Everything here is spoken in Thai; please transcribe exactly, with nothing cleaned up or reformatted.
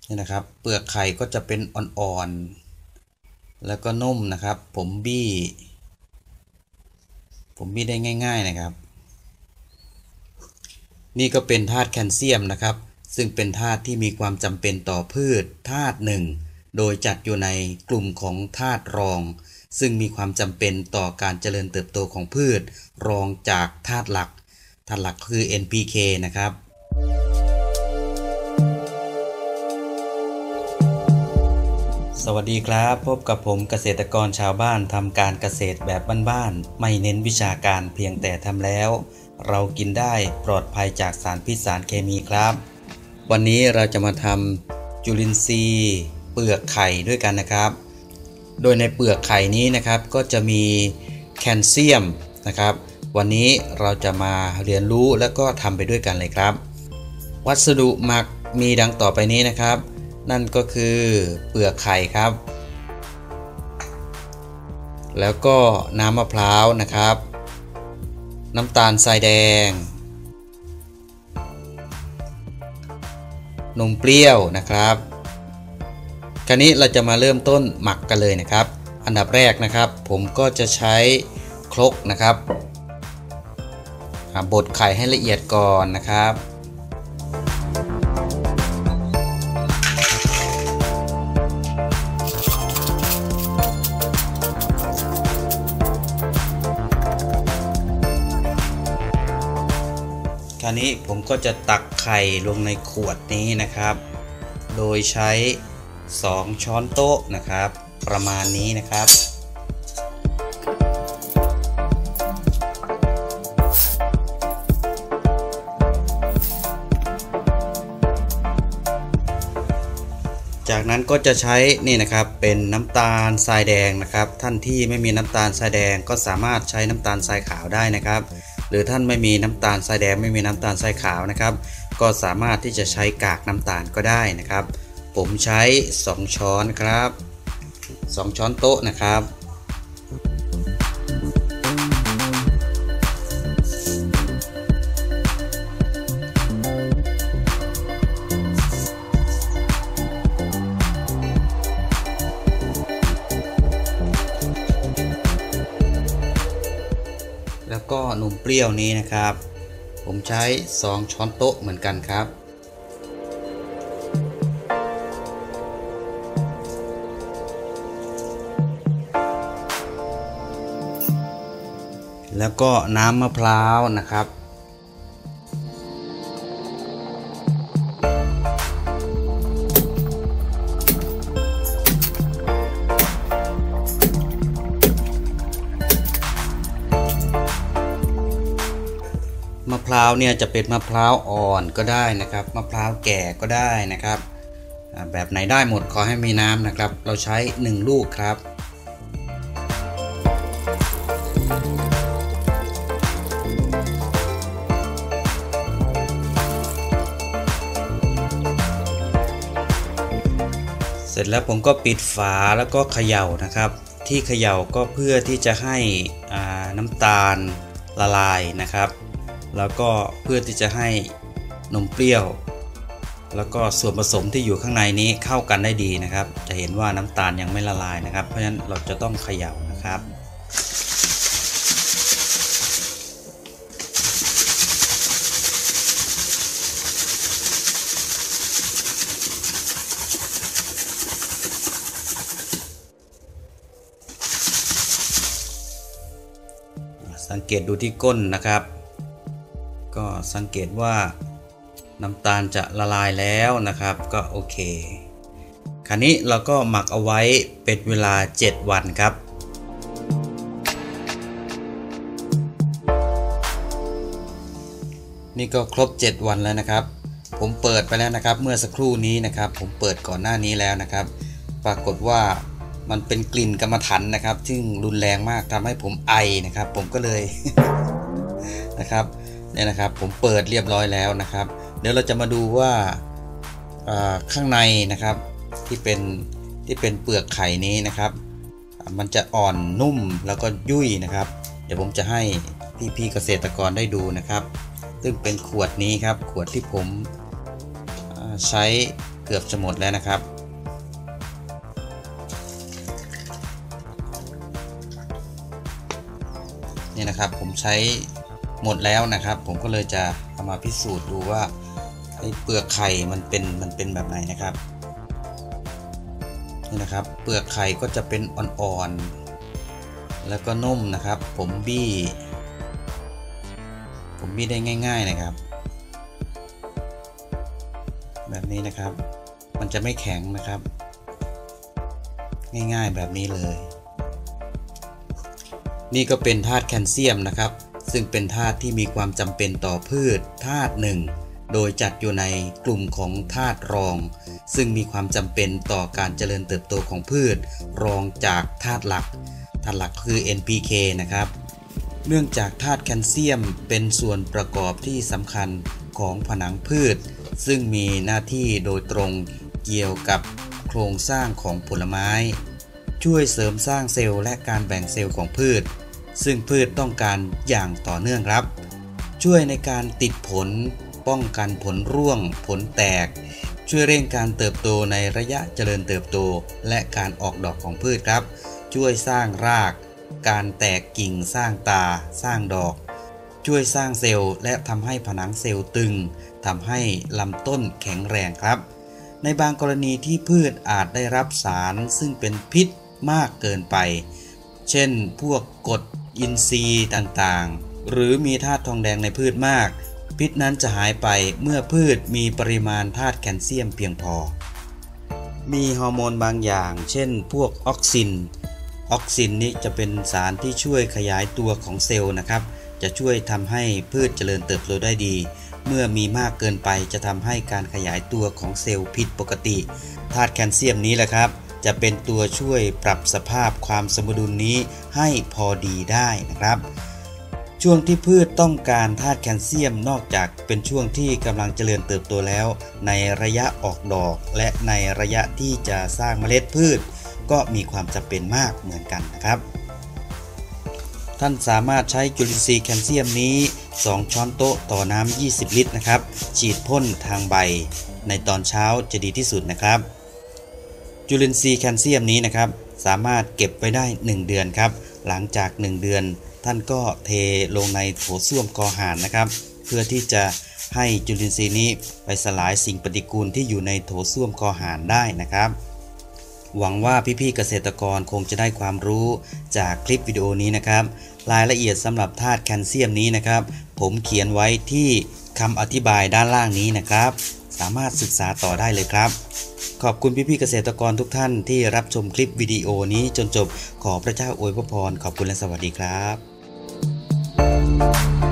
นี่นะครับเปลือกไข่ก็จะเป็นอ่อนๆแล้วก็นุ่มนะครับผมบี้ผมบี้ได้ง่ายๆนะครับนี่ก็เป็นธาตุแคลเซียมนะครับซึ่งเป็นธาตุที่มีความจำเป็นต่อพืชธาตุหนึ่งโดยจัดอยู่ในกลุ่มของธาตุรองซึ่งมีความจำเป็นต่อการเจริญเติบโตของพืชรองจากธาตุหลักธาตุหลักคือ เอ็น พี เค นะครับสวัสดีครับพบกับผมเกษตรกรชาวบ้านทำการเกษตรแบบบ้านๆไม่เน้นวิชาการเพียงแต่ทำแล้วเรากินได้ปลอดภัยจากสารพิษสารเคมีครับวันนี้เราจะมาทำจุลินทรีย์เปลือกไข่ด้วยกันนะครับโดยในเปลือกไข่นี้นะครับก็จะมีแคลเซียมนะครับวันนี้เราจะมาเรียนรู้แล้วก็ทำไปด้วยกันเลยครับวัสดุหมักมีดังต่อไปนี้นะครับนั่นก็คือเปลือกไข่ครับแล้วก็น้ำมะพร้าวนะครับน้ำตาลทรายแดงนมเปรี้ยวนะครับคราวนี้เราจะมาเริ่มต้นหมักกันเลยนะครับอันดับแรกนะครับผมก็จะใช้ครกนะครับบดไข่ให้ละเอียดก่อนนะครับคราวนี้ผมก็จะตักไข่ลงในขวดนี้นะครับโดยใช้สองช้อนโต๊ะนะครับประมาณนี้นะครับจากนั้นก็จะใช้นี่นะครับเป็นน้ำตาลทรายแดงนะครับท่านที่ไม่มีน้ำตาลทรายแดงก็สามารถใช้น้ำตาลทรายขาวได้นะครับหรือท่านไม่มีน้ำตาลทรายแดงไม่มีน้ำตาลทรายขาวนะครับก็สามารถที่จะใช้กากน้ำตาลก็ได้นะครับผมใช้สองช้อนครับสองช้อนโต๊ะนะครับแล้วก็นมเปรี้ยวนี้นะครับผมใช้สองช้อนโต๊ะเหมือนกันครับแล้วก็น้ำมะพร้าวนะครับมะพร้าวเนี่ยจะเป็นมะพร้าวอ่อนก็ได้นะครับมะพร้าวแก่ก็ได้นะครับแบบไหนได้หมดขอให้มีน้ำนะครับเราใช้หนึ่งลูกครับเสร็จแล้วผมก็ปิดฝาแล้วก็เขย่านะครับที่เขย่าก็เพื่อที่จะให้น้ำตาลละลายนะครับแล้วก็เพื่อที่จะให้นมเปรี้ยวแล้วก็ส่วนผสมที่อยู่ข้างในนี้เข้ากันได้ดีนะครับจะเห็นว่าน้ำตาลยังไม่ละลายนะครับเพราะฉะนั้นเราจะต้องเขย่านะครับสังเกตดูที่ก้นนะครับก็สังเกตว่าน้ำตาลจะละลายแล้วนะครับก็โอเคคราวนี้เราก็หมักเอาไว้เป็นเวลาเจ็ดวันครับนี่ก็ครบเจ็ดวันแล้วนะครับผมเปิดไปแล้วนะครับเมื่อสักครู่นี้นะครับผมเปิดก่อนหน้านี้แล้วนะครับปรากฏว่ามันเป็นกลิ่นกรรมฐานนะครับซึ่งรุนแรงมากทำให้ผมไอนะครับผมก็เลย นะครับเนี่ยนะครับผมเปิดเรียบร้อยแล้วนะครับเดี๋ยวเราจะมาดูว่าข้างในนะครับที่เป็นที่เป็นเปลือกไข่นี้นะครับมันจะอ่อนนุ่มแล้วก็ยุ่ยนะครับเดี๋ยวผมจะให้พี่ๆเกษตรกรได้ดูนะครับซึ่งเป็นขวดนี้ครับขวดที่ผมใช้เกือบจะหมดแล้วนะครับนี่นะครับผมใช้หมดแล้วนะครับผมก็เลยจะเอามาพิสูจน์ดูว่าไอ้เปลือกไข่มันเป็นมันเป็นแบบไหนนะครับนี่นะครับเปลือกไข่ก็จะเป็นอ่อนๆแล้วก็นุ่มนะครับผมบี้ผมบี้ได้ง่ายๆนะครับแบบนี้นะครับมันจะไม่แข็งนะครับง่ายๆแบบนี้เลยนี่ก็เป็นธาตุแคลเซียมนะครับซึ่งเป็นธาตุที่มีความจำเป็นต่อพืชธาตุหนึ่งโดยจัดอยู่ในกลุ่มของธาตุรองซึ่งมีความจำเป็นต่อการเจริญเติบโตของพืชรองจากธาตุหลักธาตุหลักคือ เอ็น พี เค นะครับเนื่องจากธาตุแคลเซียมเป็นส่วนประกอบที่สำคัญของผนังพืชซึ่งมีหน้าที่โดยตรงเกี่ยวกับโครงสร้างของผลไม้ช่วยเสริมสร้างเซลล์และการแบ่งเซลล์ของพืชซึ่งพืชต้องการอย่างต่อเนื่องครับช่วยในการติดผลป้องกันผลร่วงผลแตกช่วยเร่งการเติบโตในระยะเจริญเติบโตและการออกดอกของพืชครับช่วยสร้างรากการแตกกิ่งสร้างตาสร้างดอกช่วยสร้างเซลล์และทำให้ผนังเซลล์ตึงทำให้ลำต้นแข็งแรงครับในบางกรณีที่พืชอาจได้รับสารซึ่งเป็นพิษมากเกินไปเช่นพวกกรดอินทรีย์ต่างๆหรือมีธาตุทองแดงในพืชมากพิษนั้นจะหายไปเมื่อพืชมีปริมาณธาตุแคลเซียมเพียงพอมีฮอร์โมนบางอย่างเช่นพวกออกซินออกซินนี้จะเป็นสารที่ช่วยขยายตัวของเซลล์นะครับจะช่วยทำให้พืชเจริญเติบโตได้ดีเมื่อมีมากเกินไปจะทำให้การขยายตัวของเซลล์ผิดปกติธาตุแคลเซียมนี้แหละครับจะเป็นตัวช่วยปรับสภาพความสมดุลนี้ให้พอดีได้นะครับช่วงที่พืชต้องการธาตุแคลเซียมนอกจากเป็นช่วงที่กำลังเจริญเติบโตแล้วในระยะออกดอกและในระยะที่จะสร้างเมล็ดพืชก็มีความจำเป็นมากเหมือนกันนะครับท่านสามารถใช้จุลินทรีย์แคลเซียมนี้สองช้อนโต๊ะต่อน้ำยี่สิบลิตรนะครับฉีดพ่นทางใบในตอนเช้าจะดีที่สุดนะครับจุลินทรีย์แคลเซียมนี้นะครับสามารถเก็บไว้ได้หนึ่งเดือนครับหลังจากหนึ่งเดือนท่านก็เทลงในโถส้วมกอห่านนะครับเพื่อที่จะให้จุลินทรีย์นี้ไปสลายสิ่งปฏิกูลที่อยู่ในโถส้วมกอห่านได้นะครับหวังว่าพี่ๆเกษตรกรคงจะได้ความรู้จากคลิปวิดีโอนี้นะครับรายละเอียดสำหรับธาตุแคลเซียมนี้นะครับผมเขียนไว้ที่คำอธิบายด้านล่างนี้นะครับสามารถศึกษาต่อได้เลยครับขอบคุณพี่ๆเกษตรกรทุกท่านที่รับชมคลิปวิดีโอนี้จนจบขอพระเจ้าอวยพรขอบคุณและสวัสดีครับ